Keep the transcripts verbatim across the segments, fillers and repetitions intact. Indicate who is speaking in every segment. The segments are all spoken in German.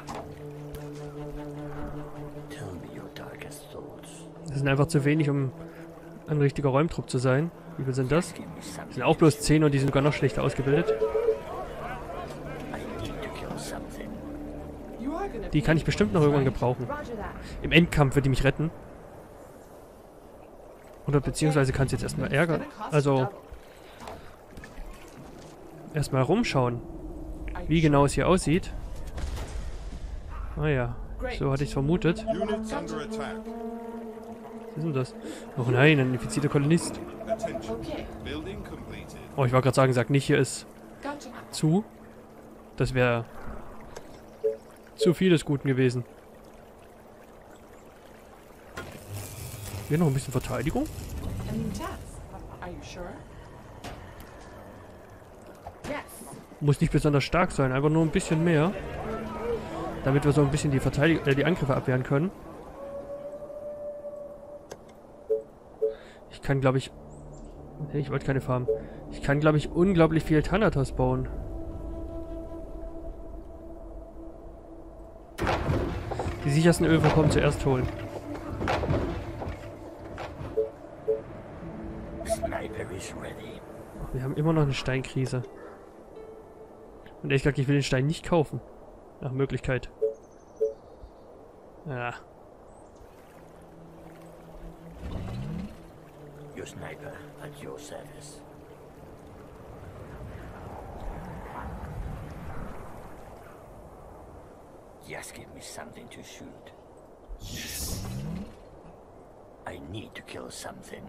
Speaker 1: Das sind einfach zu wenig, um ein richtiger Räumtrupp zu sein. Wie viel sind das? Das sind auch bloß zehn und die sind sogar noch schlechter ausgebildet. Die kann ich bestimmt noch irgendwann gebrauchen. Im Endkampf wird die mich retten. Oder beziehungsweise kann es jetzt erstmal ärgern. Also erstmal rumschauen, wie genau es hier aussieht. Ah ja, so hatte ich es vermutet. Was ist denn das? Oh nein, ein infizierter Kolonist. Oh, ich wollte gerade sagen, sag nicht, hier ist zu. Das wäre zu viel des Guten gewesen. Hier noch ein bisschen Verteidigung. Muss nicht besonders stark sein, einfach nur ein bisschen mehr. Damit wir so ein bisschen die, Verteidig äh, die Angriffe abwehren können. Ich kann, glaube ich... Nee, ich wollte keine Farm. Ich kann, glaube ich, unglaublich viel Thanatos bauen. Die sichersten Ölvorkommen zuerst holen. Wir haben immer noch eine Steinkrise. Und ehrlich gesagt, ich will den Stein nicht kaufen. Nach Möglichkeit. Ja. Your sniper at your service. Just give me something to shoot. Yes. I need to kill something.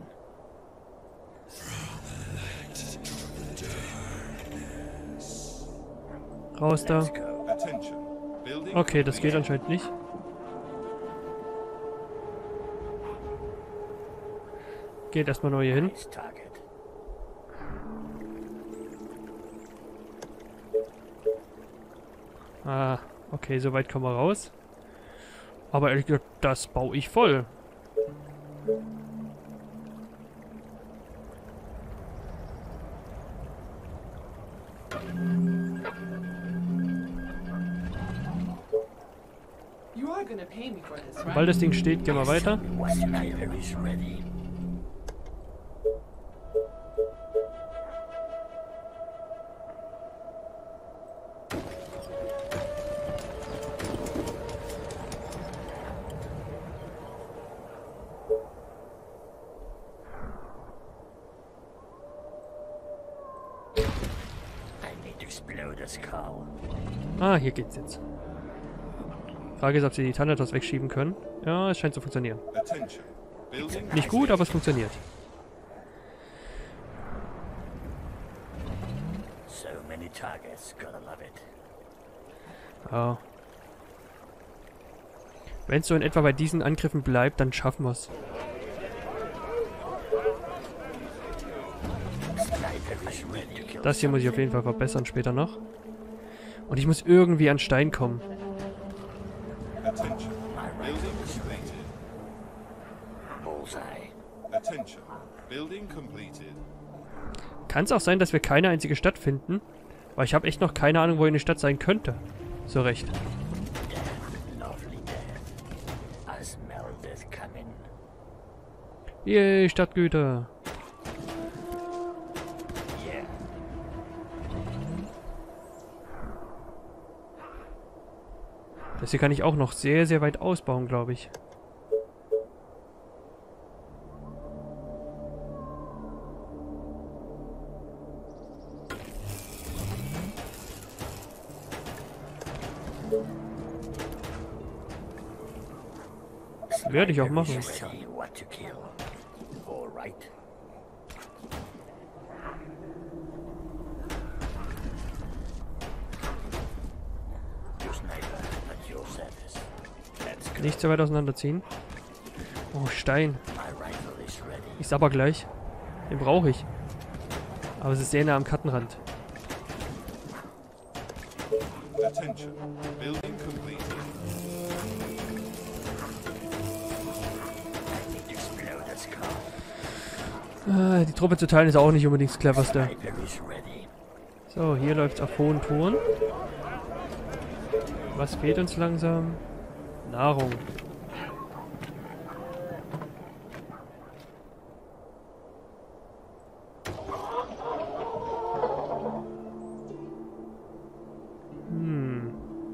Speaker 1: Raus da. Okay, das geht anscheinend nicht. Geht erstmal nur hier hin. Ah, okay, soweit kommen wir raus. Aber ehrlich gesagt, das baue ich voll. Sobald das Ding steht, gehen wir weiter. Ah, hier geht's jetzt. Frage ist, ob sie die Thanatos wegschieben können. Ja, es scheint zu funktionieren. Nicht gut, aber es funktioniert. Ja. Wenn es so in etwa bei diesen Angriffen bleibt, dann schaffen wir es. Das hier muss ich auf jeden Fall verbessern später noch. Und ich muss irgendwie an Stein kommen. Kann es auch sein, dass wir keine einzige Stadt finden? Weil ich habe echt noch keine Ahnung, wo eine Stadt sein könnte. So recht. Yay, Stadtgüter. Das hier kann ich auch noch sehr, sehr weit ausbauen, glaube ich. Werde ich auch machen. Nicht so weit auseinanderziehen. Oh, Stein. Ist aber gleich. Den brauche ich. Aber es ist sehr nah am Kartenrand. Ah, die Truppe zu teilen ist auch nicht unbedingt das cleverste. So, hier läuft es auf hohen Touren. Was fehlt uns langsam? Nahrung. Hm.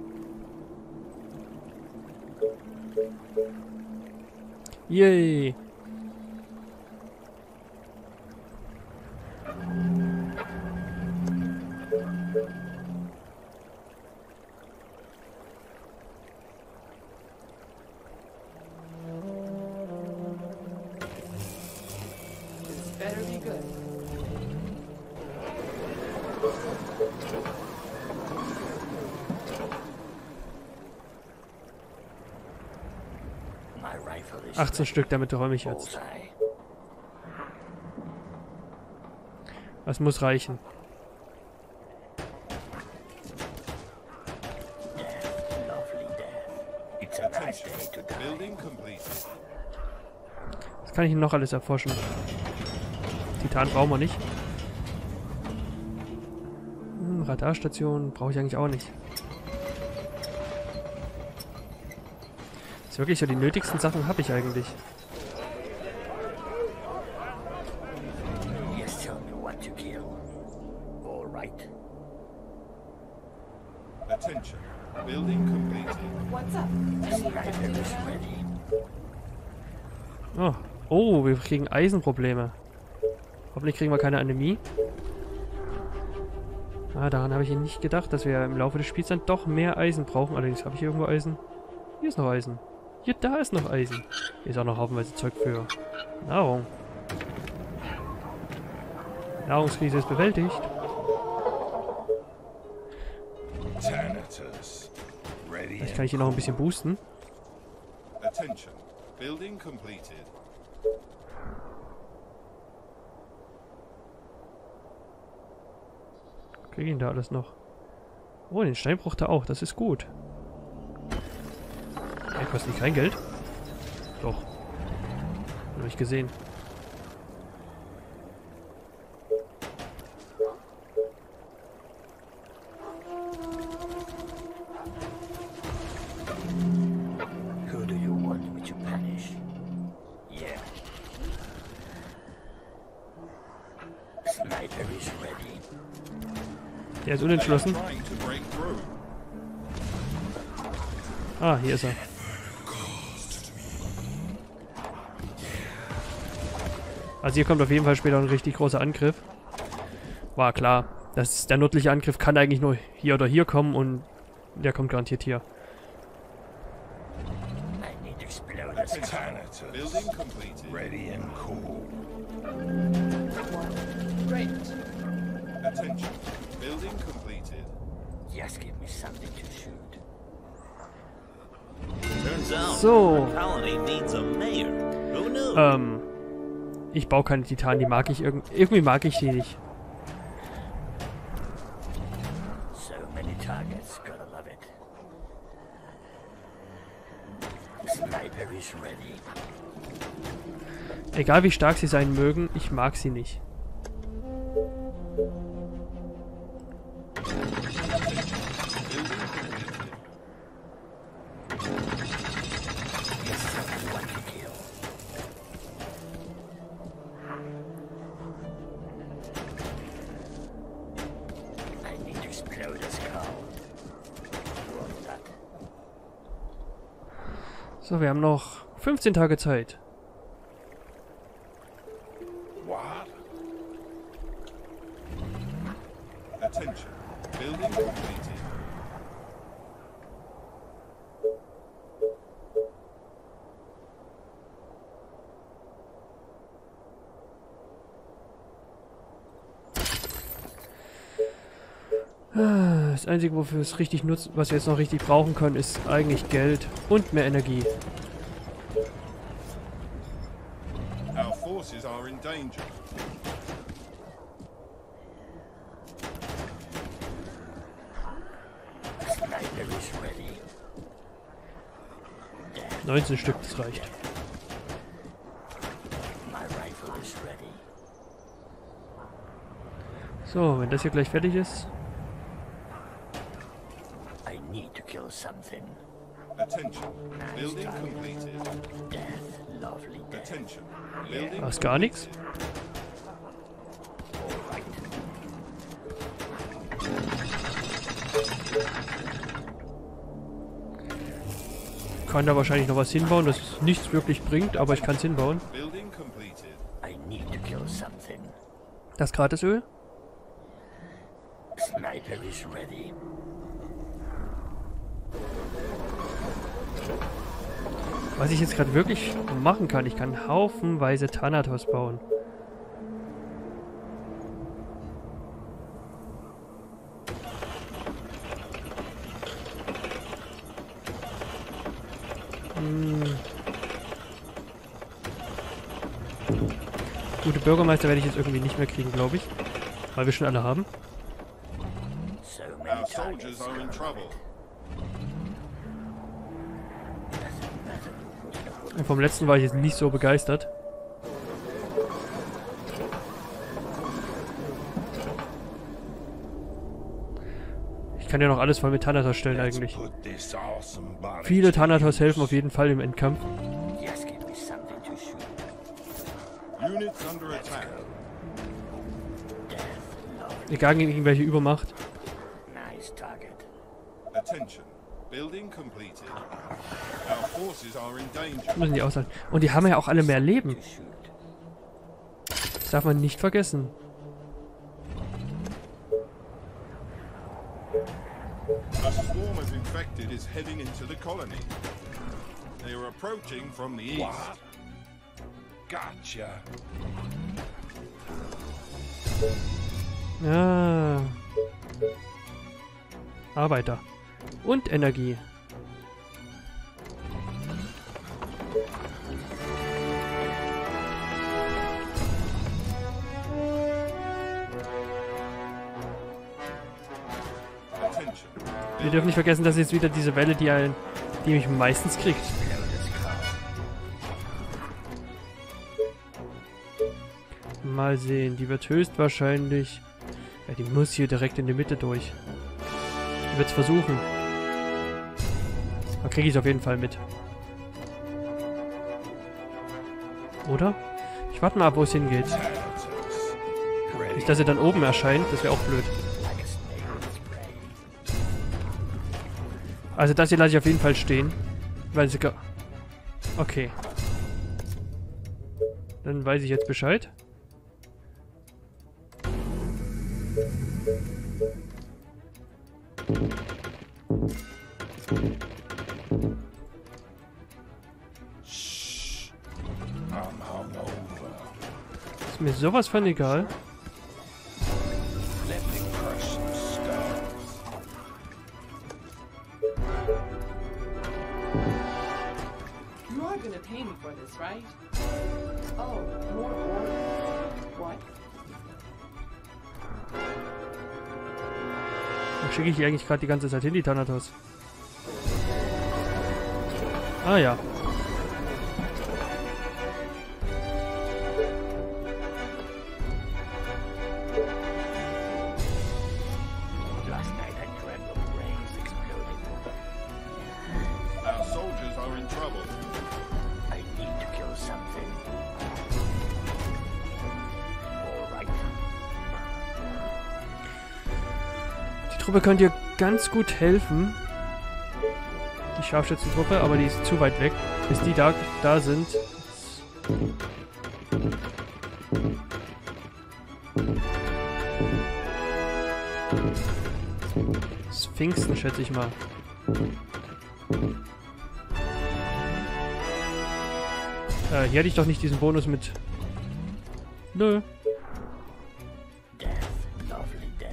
Speaker 1: Yay.
Speaker 2: Better be good.
Speaker 3: My rifle is
Speaker 1: achtzehn Stück, damit räume ich jetzt.
Speaker 3: bullseye.
Speaker 1: Das muss reichen.
Speaker 3: Death, lovely death. It's a nice day to die.
Speaker 4: Building completed.
Speaker 1: Was kann ich denn noch alles erforschen? Titan brauchen wir nicht. Hm, Radarstation brauche ich eigentlich auch nicht. Das ist wirklich so, die nötigsten Sachen habe ich eigentlich.
Speaker 3: Yes, tell me what to kill. All right.
Speaker 4: Attention. Building completed.
Speaker 2: What's up?
Speaker 3: The sniper is ready.
Speaker 1: Oh. Oh, wir kriegen Eisenprobleme. Hoffentlich kriegen wir keine Anämie. Ah, daran habe ich nicht gedacht, dass wir im Laufe des Spiels dann doch mehr Eisen brauchen. Allerdings habe ich hier irgendwo Eisen. Hier ist noch Eisen. Hier, da ist noch Eisen. Hier ist auch noch haufenweise Zeug für Nahrung. Nahrungskrise ist bewältigt.
Speaker 4: Thanatos. Ready.
Speaker 1: Vielleicht kann ich hier noch ein bisschen boosten.
Speaker 4: Attention. Building completed.
Speaker 1: Kriege ich ihn da alles noch? Oh, den Stein braucht er auch. Das ist gut. Ey, kostet nicht kein Geld? Doch. Habe ich gesehen.
Speaker 3: Who do you want me to punish? Yeah. Sniper is ready.
Speaker 1: Der ist unentschlossen.
Speaker 4: Trying to break through.
Speaker 1: Ah, hier ist er. Also hier kommt auf jeden Fall später ein richtig großer Angriff. War klar. Das ist, der nördliche Angriff kann eigentlich nur hier oder hier kommen und der kommt garantiert hier.
Speaker 3: I need to explode this car.
Speaker 4: Thanatos. Building completed.
Speaker 5: Ready and cool.
Speaker 2: Great.
Speaker 4: Attention. Building completed.
Speaker 3: Just give me something to shoot.
Speaker 5: Turns out
Speaker 1: So.
Speaker 5: our colony needs a mayor. Who knew?
Speaker 1: Ähm. Ich baue keine Titanen, die mag ich irgendwie. Irgendwie mag ich die nicht.
Speaker 3: So many targets, gotta love it. Sniper is ready.
Speaker 1: Egal wie stark sie sein mögen, ich mag sie nicht.
Speaker 3: Just tell me what to kill. I need to explode this car. What's that?
Speaker 1: So, wir haben noch fünfzehn Tage Zeit.
Speaker 4: What? Attention. Building completed.
Speaker 1: Das Einzige, wofür es richtig nutzt, was wir jetzt noch richtig brauchen können, ist eigentlich Geld und mehr Energie.
Speaker 4: Our forces are in danger.
Speaker 3: Sniper is ready.
Speaker 1: neunzehn Stück, das reicht.
Speaker 3: My rifle is ready.
Speaker 1: So, wenn das hier gleich fertig ist.
Speaker 3: I need to kill some something.
Speaker 4: Attention. Building completed.
Speaker 3: Death, lovely death.
Speaker 4: Attention. Building
Speaker 1: Da ist gar nichts.
Speaker 3: All right.
Speaker 1: Kann da wahrscheinlich noch was hinbauen, das nichts wirklich bringt, aber ich kann es hinbauen.
Speaker 4: Building completed.
Speaker 3: I need to kill something.
Speaker 1: Das Gratisöl.
Speaker 3: Sniper is ready.
Speaker 1: Was ich jetzt gerade wirklich machen kann, ich kann haufenweise Thanatos bauen. Hm. Gute Bürgermeister werde ich jetzt irgendwie nicht mehr kriegen, glaube ich. Weil wir schon alle haben.
Speaker 3: So many
Speaker 4: Our soldiers
Speaker 3: targets.
Speaker 4: are in trouble.
Speaker 1: Und vom letzten war ich jetzt nicht so begeistert. Ich kann ja noch alles voll mit Thanatos stellen eigentlich.
Speaker 4: Put this awesome body
Speaker 1: Viele Thanatos helfen auf jeden Fall im Endkampf.
Speaker 3: Just give me something to shoot.
Speaker 4: units under attack.
Speaker 3: Death, lovely.
Speaker 1: Egal gegen irgendwelche Übermacht.
Speaker 3: Nice target.
Speaker 4: Attention. Building completed. Our forces are in danger.
Speaker 1: Müssen die aushalten. Und die haben ja auch alle mehr Leben.
Speaker 3: To shoot.
Speaker 1: Das darf man nicht vergessen.
Speaker 4: A swarm of infected is heading into the colony. They are approaching from the east. Gotcha.
Speaker 1: Ah. Arbeiter. Und Energie.
Speaker 4: Attention.
Speaker 1: Wir dürfen nicht vergessen, dass jetzt wieder diese Welle, die, ein, die mich meistens kriegt. Mal sehen, die wird höchstwahrscheinlich... Ja, die muss hier direkt in die Mitte durch. Die wird's versuchen. Da kriege ich es auf jeden Fall mit. Oder? Ich warte mal ab, wo es hingeht. Nicht, dass er dann oben erscheint, das wäre auch blöd. Also das hier lasse ich auf jeden Fall stehen. Weil sie... ge- Okay. Dann weiß ich jetzt Bescheid. Ist mir sowas von egal.
Speaker 4: Let me crush some skulls.
Speaker 2: You are gonna pay me for this, right? Oh, more order. What?
Speaker 1: Wo schicke ich die eigentlich gerade die ganze Zeit hin, die Thanatos? Ah ja.
Speaker 3: Last night I dreamt of brains exploding.
Speaker 4: Our soldiers are in trouble.
Speaker 3: I need to kill something. All right.
Speaker 1: Die Truppe könnte ihr ganz gut helfen. Die Scharfschützentruppe, aber die ist zu weit weg. Bis die da, da sind. Das Pfingsten, schätze ich mal. Äh, hier hatte ich doch nicht diesen Bonus mit. Nö.
Speaker 3: Death, lovely death.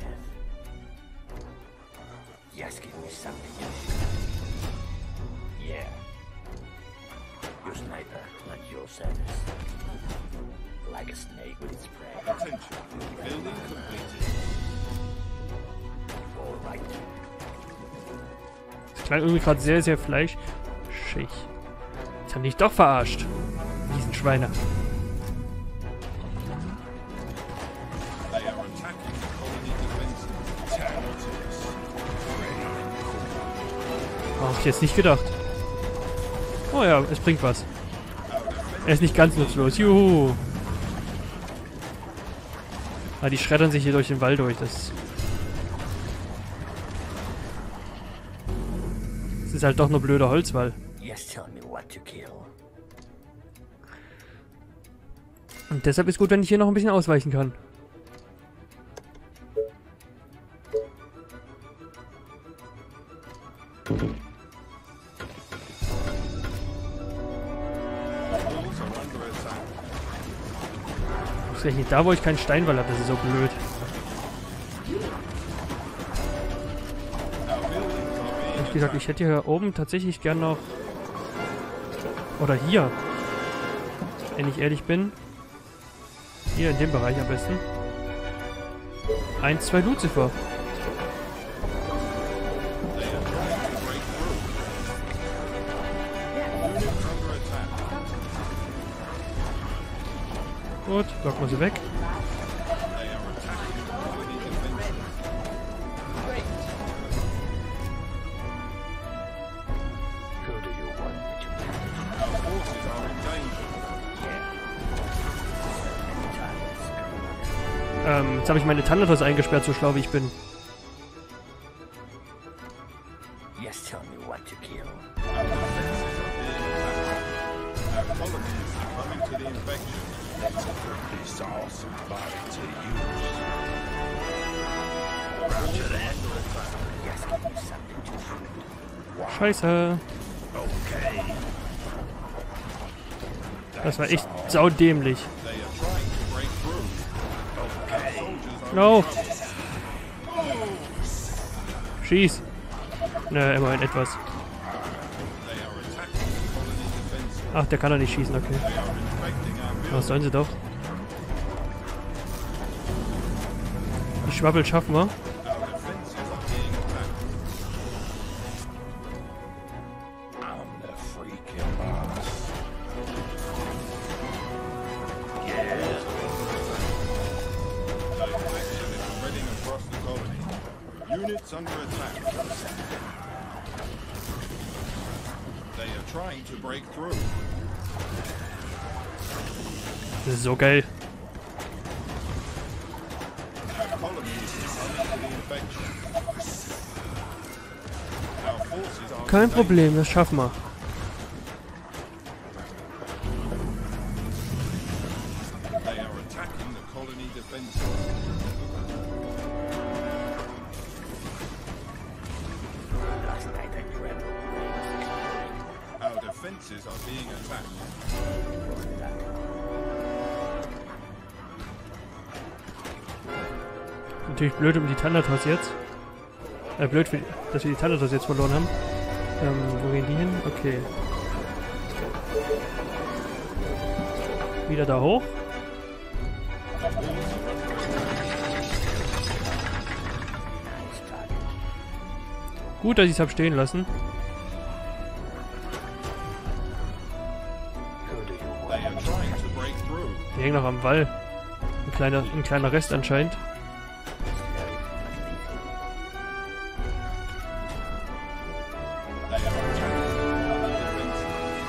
Speaker 3: Just give me something to shoot. Yeah. Your sniper, at your service. Like a snake with its prey.
Speaker 4: Attention. Building completed.
Speaker 3: All right.
Speaker 1: Das klang irgendwie gerade sehr, sehr fleischig. Jetzt haben die dich doch verarscht. Diesen Schweine.
Speaker 4: They are attacking the colony defenses. Territories. Ready and cool.
Speaker 1: Hab ich jetzt nicht gedacht. Oh ja, es bringt was. Er ist nicht ganz nutzlos. Juhu. Ah, die schreddern sich hier durch den Wald durch. Das, das ist halt doch nur blöder Holzwall.
Speaker 3: Just tell me what to kill.
Speaker 1: Und deshalb ist gut, wenn ich hier noch ein bisschen ausweichen kann. Ist nicht da, wo ich keinen Steinwall habe, das ist so blöd. Wie gesagt, ich hätte hier oben tatsächlich gern noch... Oder hier. Wenn ich ehrlich bin. Hier in dem Bereich am besten. Eins, zwei Lucifer. Gut, locken wir sie weg.
Speaker 3: Who do you want me to kill?
Speaker 4: Our forces are in danger.
Speaker 1: Ähm, jetzt habe ich meine Thanatos eingesperrt, so schlau wie ich bin.
Speaker 3: Just tell me what to kill.
Speaker 4: Our colonies are coming to the infection.
Speaker 5: This awesome body to use.
Speaker 3: Just give me something to shoot.
Speaker 1: Scheiße.
Speaker 5: Okay.
Speaker 1: Das war echt saudämlich.
Speaker 4: They are trying to break through. Our soldiers are
Speaker 1: Lauf! Schieß! Na, immerhin etwas.
Speaker 4: They are attacking the colony defenses.
Speaker 1: Ach, der kann doch nicht schießen, okay.
Speaker 4: They are infecting our
Speaker 1: Was
Speaker 4: buildings.
Speaker 1: sollen sie doch? Die Schwabbel schaffen wir.
Speaker 4: Our defenses are being attacked.
Speaker 5: I'm the freaking boss. Yeah.
Speaker 4: The infection is spreading across the colony. Units under attack. They are trying to break through.
Speaker 1: Das ist so geil.
Speaker 4: Our colonies are coming to the infection. Our forces are
Speaker 1: Kein
Speaker 4: in danger.
Speaker 1: Problem, das schaffen wir.
Speaker 4: They are attacking the colony defenses.
Speaker 3: Last night I dreamt of
Speaker 4: Our defenses are being attacked.
Speaker 1: Natürlich blöd um die Thanatos jetzt. Äh, blöd, für die, dass wir die Thanatos jetzt verloren haben. Ähm, wo gehen die hin? Okay. Wieder da hoch. Gut, dass ich es habe stehen lassen.
Speaker 4: They are trying to break through.
Speaker 1: Die hängen noch am Wall. Ein kleiner, ein kleiner Rest anscheinend.
Speaker 4: They are attacking the colony defenses.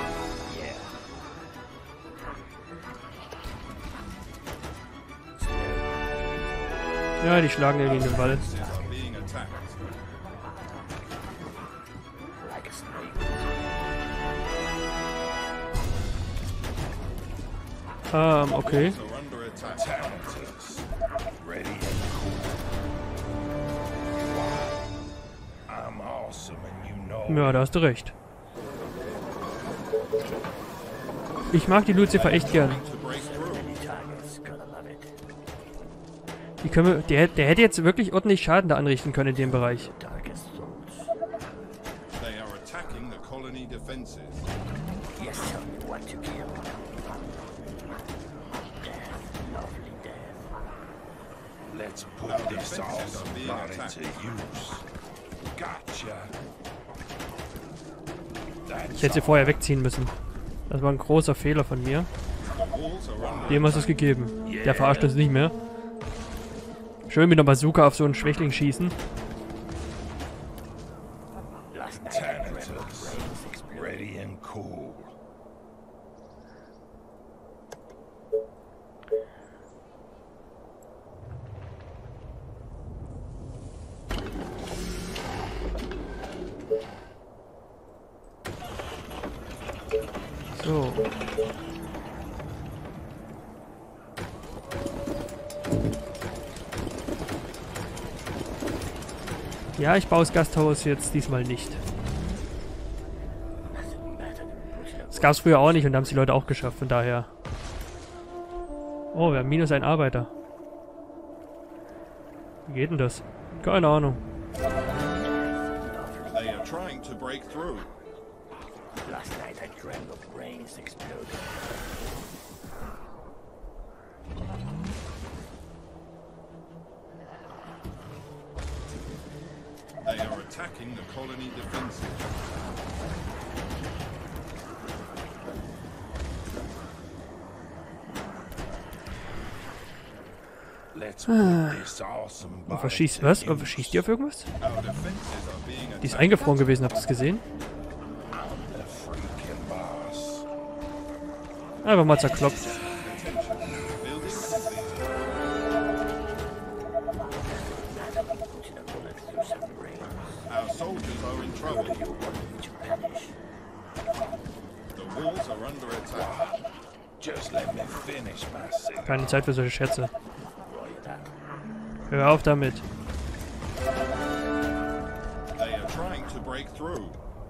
Speaker 1: Ja, die schlagen ja gegen den Wall.
Speaker 4: Defenses are being attacked.
Speaker 3: like a snake.
Speaker 1: Ähm, okay.
Speaker 4: So under attack.
Speaker 5: Talentus. Ready and cool. I'm awesome and you know
Speaker 1: Ja, da hast du recht. Ich mag die Lucifer echt gern.
Speaker 4: To break through.
Speaker 3: Many targets, gonna love it.
Speaker 1: Die können wir, der, der hätte jetzt wirklich ordentlich Schaden da anrichten können in dem Bereich.
Speaker 3: Darkest souls.
Speaker 4: They are attacking the colony defenses.
Speaker 3: Yes, tell me what to kill. Death, lovely death.
Speaker 5: let's put
Speaker 4: Our
Speaker 5: this
Speaker 4: defenses
Speaker 5: awesome
Speaker 4: are being
Speaker 5: body
Speaker 4: attacked.
Speaker 5: to use. Gotcha. That's
Speaker 1: Ich hätte sie vorher wegziehen müssen. Das war ein großer Fehler von mir.
Speaker 4: Walls are under
Speaker 1: Dem hast du es gegeben. Der verarscht uns nicht mehr. Schön mit einer Bazooka auf so einen Schwächling schießen.
Speaker 3: Last night I dreamt
Speaker 5: Ready and cool.
Speaker 1: So. Ja, ich baue das Gasthaus jetzt diesmal nicht. Das gab es früher auch nicht und da haben es die Leute auch geschafft, von daher. Oh, wir haben minus einen Arbeiter. Wie geht denn das? Keine Ahnung.
Speaker 4: They are trying to break through.
Speaker 3: Last night I dreamt of brains exploding.
Speaker 4: They are attacking the colony defenses.
Speaker 5: Let's put this awesome
Speaker 1: Und
Speaker 5: body
Speaker 1: verschießt
Speaker 5: to
Speaker 1: was? Oh,
Speaker 5: use.
Speaker 1: verschießt die auf irgendwas?
Speaker 4: Our defenses are being
Speaker 1: Die ist
Speaker 4: attacked.
Speaker 1: eingefroren gewesen, habt ihr es gesehen?
Speaker 5: The freaking boss.
Speaker 1: Einfach mal zerkloppt.
Speaker 4: Building complete.
Speaker 3: Putting a bullet through some brains.
Speaker 4: Our soldiers are in trouble.
Speaker 3: You want me to vanish?
Speaker 4: The walls are under attack.
Speaker 5: Just let me finish my cigarette.
Speaker 1: Keine Zeit für solche Schätze.
Speaker 3: Roger that.
Speaker 1: Hör auf damit.
Speaker 4: They are trying to break through.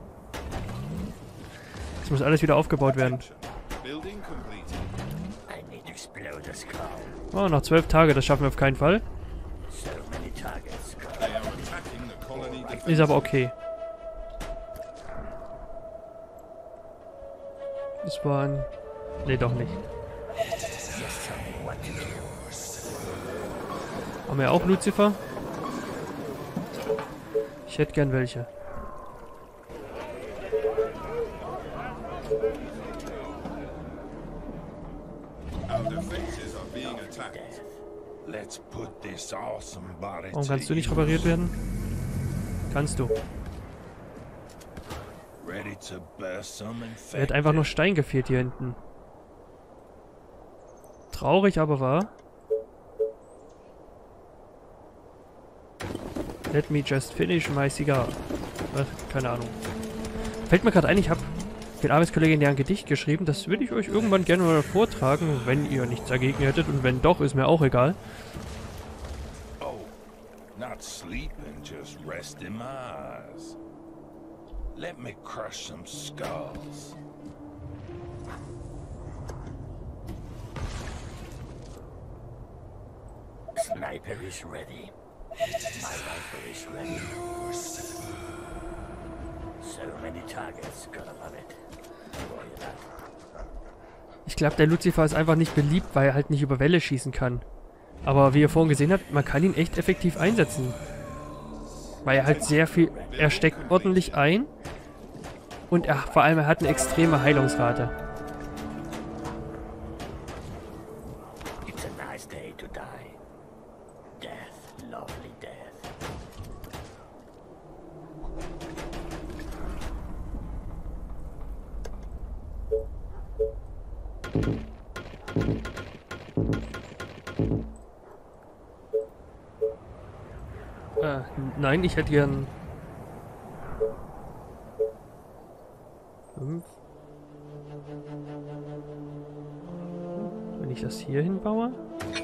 Speaker 1: Es muss alles wieder aufgebaut werden.
Speaker 4: Building completed.
Speaker 3: I need to explode the skull.
Speaker 1: Oh, noch zwölf Tage, das schaffen wir auf keinen Fall.
Speaker 3: So many targets.
Speaker 4: They are attacking the colony defenses.
Speaker 1: Ist aber okay. Das war ein... Nee, doch nicht.
Speaker 3: Just tell me what to do.
Speaker 1: Haben wir auch Lucifer? Ich hätte gern welche.
Speaker 4: Our defenses are being attacked.
Speaker 5: Let's put this awesome body
Speaker 1: Warum
Speaker 5: to
Speaker 1: kannst du nicht
Speaker 5: use.
Speaker 1: repariert werden? Kannst du.
Speaker 5: Ready to burst some
Speaker 1: Er hat einfach nur Stein gefehlt hier hinten. Traurig aber wahr. Let me just finish my cigar. Ach, keine Ahnung. Fällt mir gerade ein, ich habe den Arbeitskollegen ja ein Gedicht geschrieben. Das würde ich euch irgendwann gerne mal vortragen, wenn ihr nichts dagegen hättet. Und wenn doch, ist mir auch egal.
Speaker 5: Oh, not sleeping, just resting my eyes. Let me crush some skulls.
Speaker 3: Sniper is ready. My rifle is ready. So many targets. Gotta love it. Roger that.
Speaker 1: Ich glaube, der Lucifer ist einfach nicht beliebt, weil er halt nicht über Welle schießen kann. Aber wie ihr vorhin gesehen habt, man kann ihn echt effektiv einsetzen. Weil er halt sehr viel... Er steckt ordentlich ein. Und er, vor allem, er hat eine extreme Heilungsrate.
Speaker 3: It's a nice day to die. Death, lovely death.
Speaker 1: Äh, nein, ich hätte gern... Fünf. Wenn ich das hier hinbaue.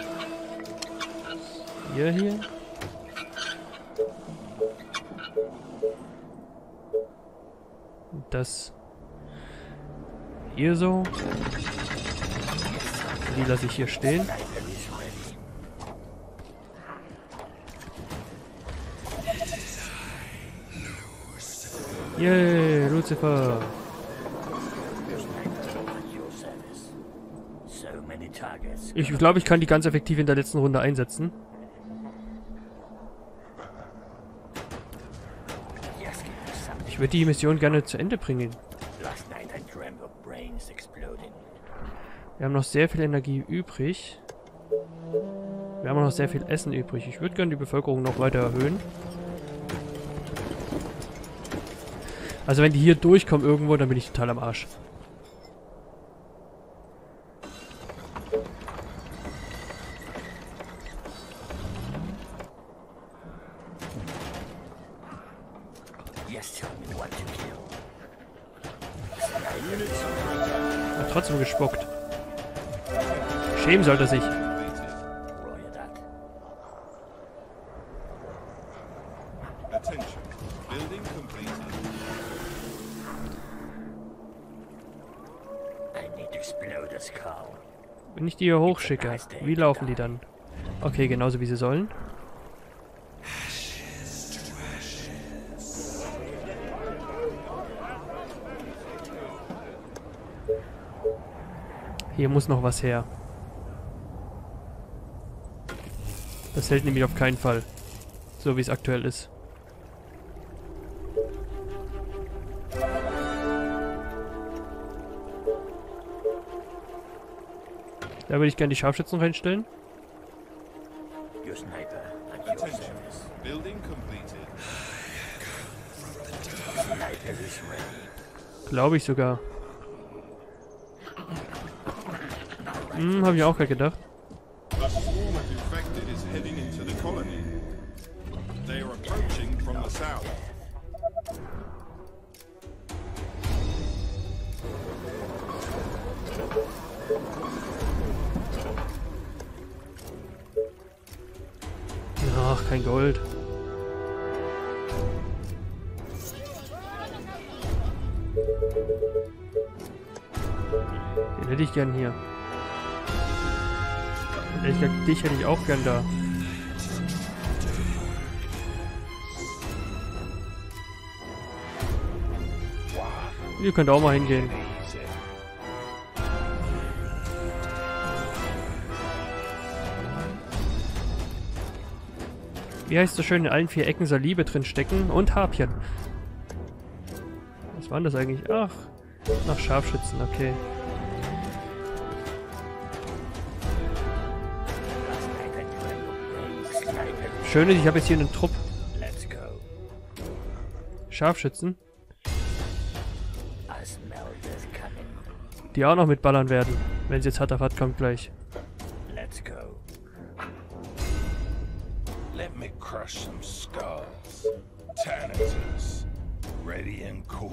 Speaker 1: Hier, hier. Und das hier so. Die lasse ich hier stehen.
Speaker 3: Sniper is ready.
Speaker 1: Yay, Lucifer.
Speaker 3: Sniper at your service. So many targets.
Speaker 1: Ich glaube, ich kann die ganz effektiv in der letzten Runde einsetzen.
Speaker 3: Just give me something.
Speaker 1: Ich würde die Mission gerne zu Ende bringen.
Speaker 3: Last night I dreamt of brains exploding.
Speaker 1: Wir haben noch sehr viel Energie übrig. Wir haben auch noch sehr viel Essen übrig. Ich würde gerne die Bevölkerung noch weiter erhöhen. Also wenn die hier durchkommen irgendwo, dann bin ich total am Arsch.
Speaker 3: Just tell me what to kill.
Speaker 1: Hat trotzdem gespuckt. Schämen sollte er sich.
Speaker 3: Roger that.
Speaker 4: Attention. Building completed.
Speaker 3: I need to explode the skull.
Speaker 1: Wenn ich die hier hochschicke, wie laufen die dann? Okay, genauso wie sie sollen. Hier muss noch was her. Das hält nämlich auf keinen Fall. So wie es aktuell ist. Da würde ich gerne die Scharfschützen reinstellen.
Speaker 3: Your sniper at your
Speaker 4: Attention.
Speaker 3: service.
Speaker 4: Building completed.
Speaker 3: Sniper is ready.
Speaker 1: Glaube ich sogar. Hm, habe ich auch gerade gedacht.
Speaker 4: A swarm of infected is heading into the colony. They are approaching from the south.
Speaker 1: Ach, kein Gold. Den hätte ich gern hier. Und ehrlich gesagt, dich hätte ich auch gern da. Ihr könnt auch mal hingehen.
Speaker 5: Easy.
Speaker 1: Wie heißt so schön, in allen vier Ecken soll Liebe drin stecken und Harpien. Was waren das eigentlich? Ach, nach Scharfschützen, okay. Schön ist, ich habe jetzt hier einen Trupp
Speaker 3: Let's go.
Speaker 1: Scharfschützen,
Speaker 3: I smell this coming.
Speaker 1: die auch noch mitballern werden, wenn sie jetzt Hatafat kommt gleich.
Speaker 3: Let's go.
Speaker 5: Let me crush some skulls. Tanators. Ready and cool.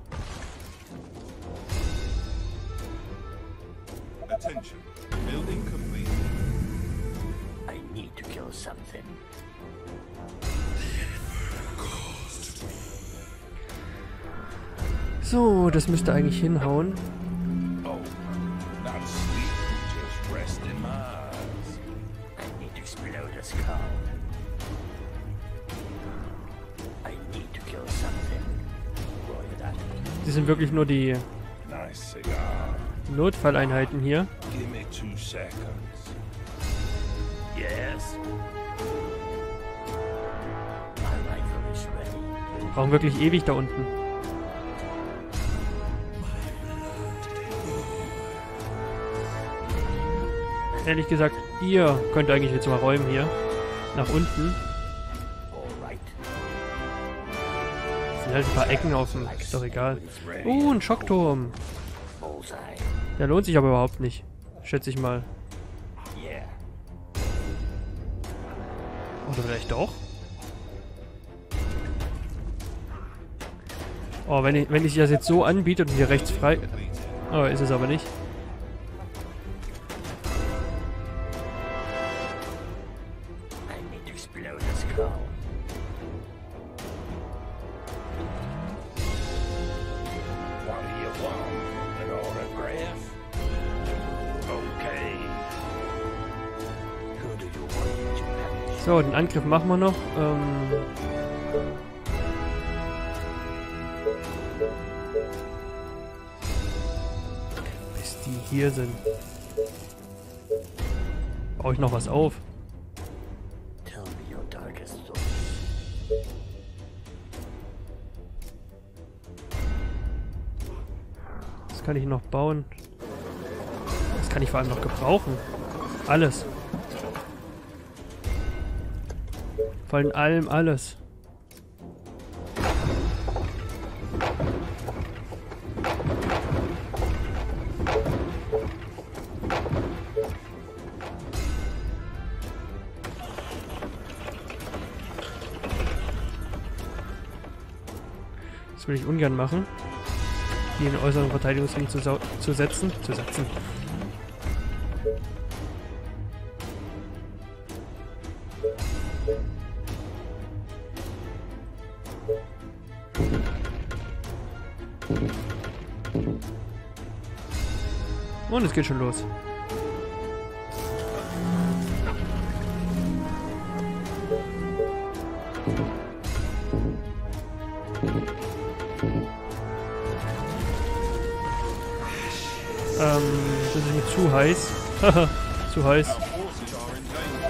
Speaker 4: Attention. Building completed.
Speaker 3: I need to kill something.
Speaker 1: So, das müsste eigentlich hinhauen.
Speaker 5: Oh, not sleep, just rest in my eyes.
Speaker 3: I need to explode the skull. I need to kill something. Roger that.
Speaker 1: Die sind wirklich nur die
Speaker 5: Nice cigar.
Speaker 1: Notfalleinheiten hier.
Speaker 5: Give me two seconds.
Speaker 3: Yes. My rifle is ready.
Speaker 1: Brauchen wirklich ewig da unten. Ehrlich gesagt, ihr könnt eigentlich jetzt mal räumen hier. Nach unten.
Speaker 3: All right.
Speaker 1: Das sind halt ein paar Ecken auf dem. Ist doch egal. Oh, ein Schockturm.
Speaker 3: Bullseye.
Speaker 1: Der lohnt sich aber überhaupt nicht. Schätze ich mal.
Speaker 3: Yeah.
Speaker 1: Oder vielleicht doch? Oh, wenn ich, wenn ich das jetzt so anbiete und hier rechts frei... Oh, ist es aber nicht.
Speaker 3: I need to explode the skull.
Speaker 5: What do you want? An autograph? Okay.
Speaker 3: Who do you want to have?
Speaker 1: So, den Angriff machen wir noch. Ähm... Bis die hier sind. Baue ich noch was auf?
Speaker 3: Tell me your darkest thoughts.
Speaker 1: Was kann ich noch bauen? Das kann ich vor allem noch gebrauchen. Alles. Vor allem allem alles. Das will ich ungern machen. Die in den äußeren Verteidigungsring zu, zu setzen. Zu setzen. Und es geht schon los. Ähm, das ist nicht zu heiß. Haha, zu heiß.
Speaker 4: Our forces are in danger.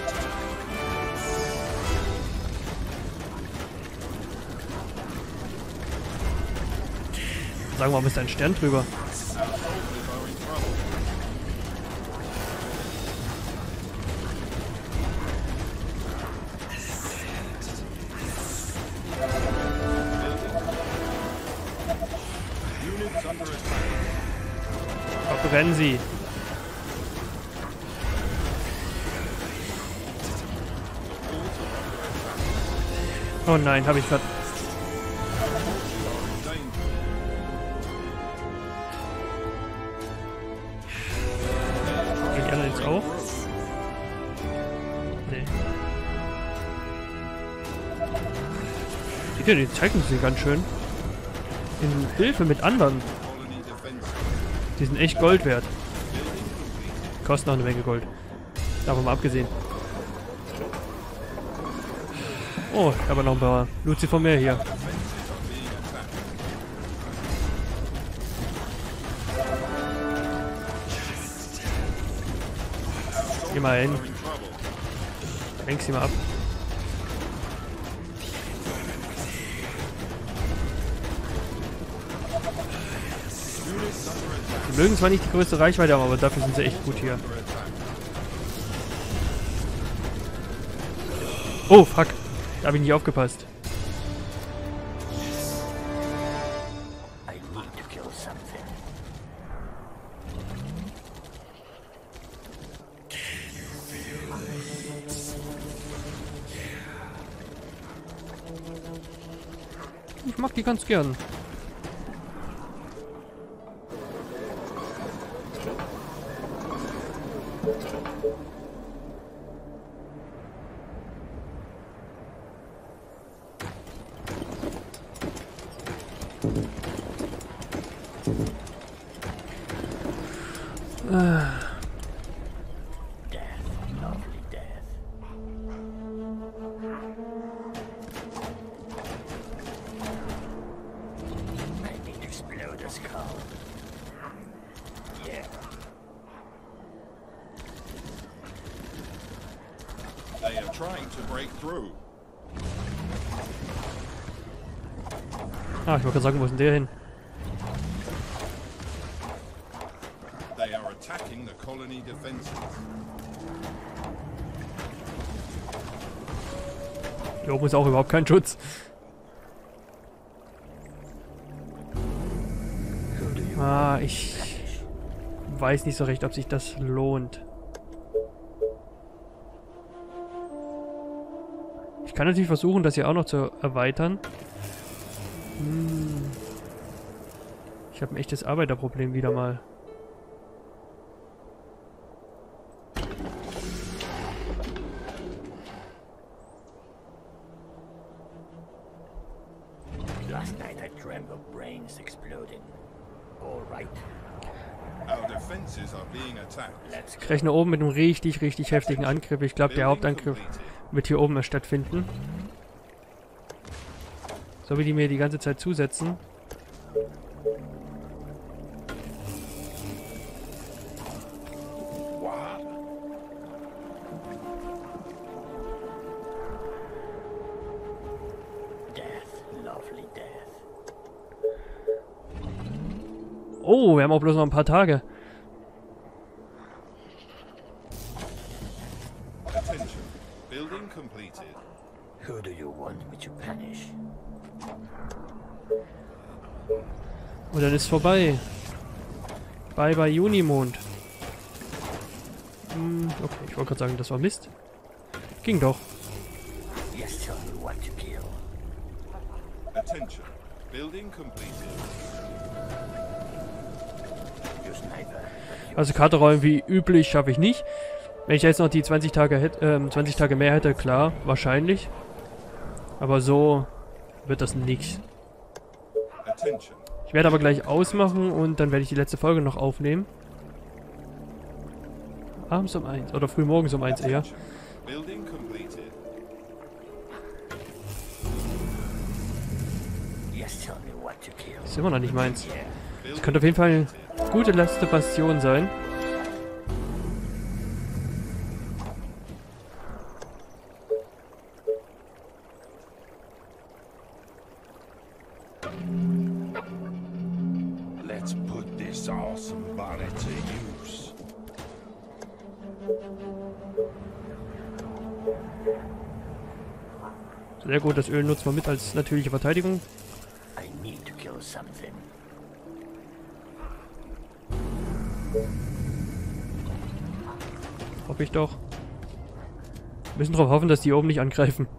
Speaker 1: Sagen wir mal, ist ein Stern drüber.
Speaker 4: Our soldiers are in trouble. Units under attack.
Speaker 1: Verbrennen sie. Oh nein, habe ich gerade.
Speaker 4: Are in danger.
Speaker 1: Die anderen jetzt auch? Nee. Die, die zeigen sich ganz schön. In Hilfe mit anderen.
Speaker 4: Colony defense.
Speaker 1: Die sind echt Gold wert. Kosten auch eine Menge Gold. Davon mal abgesehen. Oh, ich habe noch ein paar Lucifer mehr hier. Geh mal hin. Lenk sie mal ab. Die mögen zwar nicht die größte Reichweite haben, aber dafür sind sie echt gut hier. Oh, fuck. Da habe ich nicht aufgepasst.
Speaker 3: I need to kill something.
Speaker 1: Ich mag die ganz gern.
Speaker 3: Death, lovely death. I need to explode a skull. Yeah.
Speaker 4: They are trying to break through.
Speaker 1: Ah, ich wollte gerade sagen, wo ist denn der hin?
Speaker 4: They are attacking the colony defenses.
Speaker 1: Hier oben ist auch überhaupt kein Schutz. Ah, ich weiß nicht so recht, ob sich das lohnt. Ich kann natürlich versuchen, das hier auch noch zu erweitern. Hm. Ich habe ein echtes Arbeiterproblem wieder mal.
Speaker 3: Last night I dreamt of brains exploding. All right,
Speaker 4: Our defenses are being attacked.
Speaker 3: let's
Speaker 1: Ich
Speaker 3: go.
Speaker 1: rechne oben mit einem richtig, richtig heftigen Angriff. Ich glaube, der
Speaker 4: Building
Speaker 1: Hauptangriff
Speaker 4: completed.
Speaker 1: wird hier oben erst stattfinden. So wie die mir die ganze Zeit zusetzen.
Speaker 5: What?
Speaker 3: Death, lovely death.
Speaker 1: Oh, wir haben auch bloß noch ein paar Tage.
Speaker 4: Attention. Building completed.
Speaker 3: Who do you want me to punish?
Speaker 1: Und dann ist vorbei. Bye bye Junimond. Hm, okay, ich wollte gerade sagen, das war Mist. Ging doch.
Speaker 3: Yes, tell me what to kill.
Speaker 4: Attention. Building completed.
Speaker 3: Your sniper, but
Speaker 1: Also Karte räumen wie üblich schaffe ich nicht. Wenn ich jetzt noch die zwanzig Tage, hätt, ähm, zwanzig Tage mehr hätte, klar, wahrscheinlich. Aber so wird das nichts.
Speaker 4: Attention.
Speaker 1: Ich werde aber gleich ausmachen und dann werde ich die letzte Folge noch aufnehmen. Abends um eins oder frühmorgens um eins eher.
Speaker 4: Attention. Building completed.
Speaker 3: yes, tell me what to kill.
Speaker 1: Ist immer noch nicht meins.
Speaker 3: Yeah.
Speaker 1: Das könnte auf jeden Fall eine gute letzte Bastion sein.
Speaker 5: Let's put this awesome body to use.
Speaker 1: Sehr gut, das Öl nutzen wir mit als natürliche Verteidigung.
Speaker 3: I need to kill something.
Speaker 1: Hoffe ich doch. Wir müssen darauf hoffen, dass die oben nicht angreifen.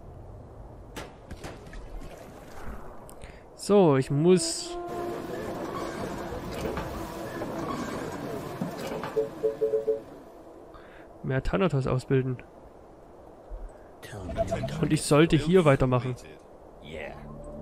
Speaker 1: So, ich muss... mehr Thanatos ausbilden.
Speaker 3: Tell me your dark.
Speaker 1: Und ich sollte hier weitermachen.
Speaker 4: Completed.
Speaker 3: Yeah.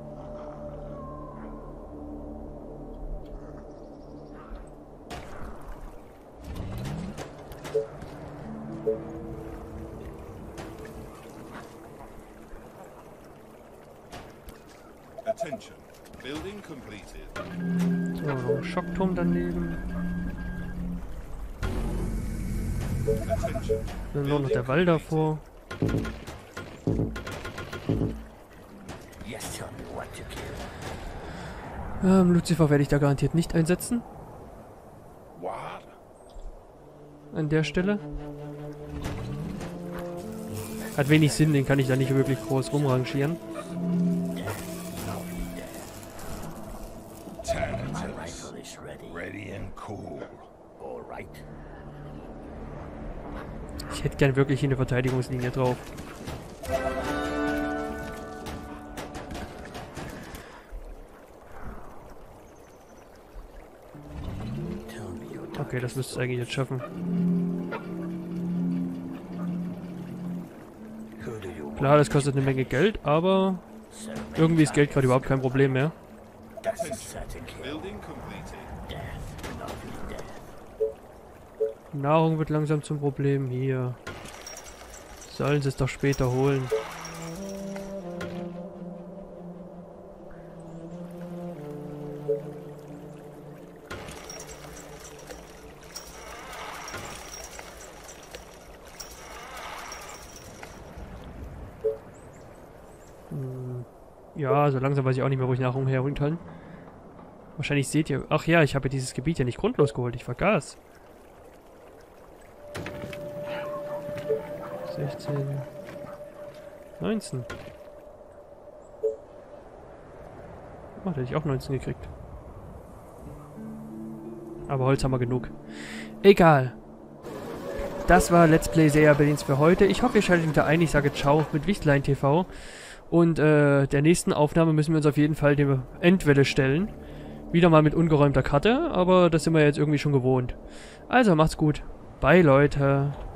Speaker 4: Attention. Building completed.
Speaker 1: So, noch ein Schockturm daneben.
Speaker 4: Attention.
Speaker 1: Dann nur noch der Wall davor.
Speaker 3: Yes, tell me what to kill.
Speaker 1: Ähm, Lucifer werde ich da garantiert nicht einsetzen.
Speaker 5: What?
Speaker 1: An der Stelle. Hat wenig Sinn, den kann ich da nicht wirklich groß rumrangieren.
Speaker 3: My
Speaker 5: Thanatos.
Speaker 3: rifle is ready.
Speaker 5: Ready and cool.
Speaker 3: All right.
Speaker 1: Ich hätte gern wirklich hier eine Verteidigungslinie drauf.
Speaker 3: Tell me your dark.
Speaker 1: Okay, das müsste es eigentlich jetzt schaffen.
Speaker 3: Who do you want?
Speaker 1: Klar, das kostet eine Menge Geld, aber
Speaker 3: So many
Speaker 1: irgendwie ist Geld
Speaker 3: times.
Speaker 1: gerade überhaupt kein Problem mehr.
Speaker 3: That's a certain kill.
Speaker 4: Building completed.
Speaker 3: Death, lovely death.
Speaker 1: Nahrung wird langsam zum Problem hier. Sollen sie es doch später holen. Hm, ja, so langsam weiß ich auch nicht mehr, wo ich Nahrung herholen kann. Wahrscheinlich seht ihr... Ach ja, ich habe dieses Gebiet ja nicht grundlos geholt. Ich vergaß. sechzehn, neunzehn. Oh, da hätte ich auch neunzehn gekriegt. Aber Holz haben wir genug. Egal. Das war Let's Play Seiya Berlins für heute. Ich hoffe, ihr schaltet wieder ein. Ich sage Ciao mit Wichtlein T V. Und äh, der nächsten Aufnahme müssen wir uns auf jeden Fall der Endwelle stellen. Wieder mal mit ungeräumter Karte, aber das sind wir jetzt irgendwie schon gewohnt. Also, macht's gut. Bye, Leute.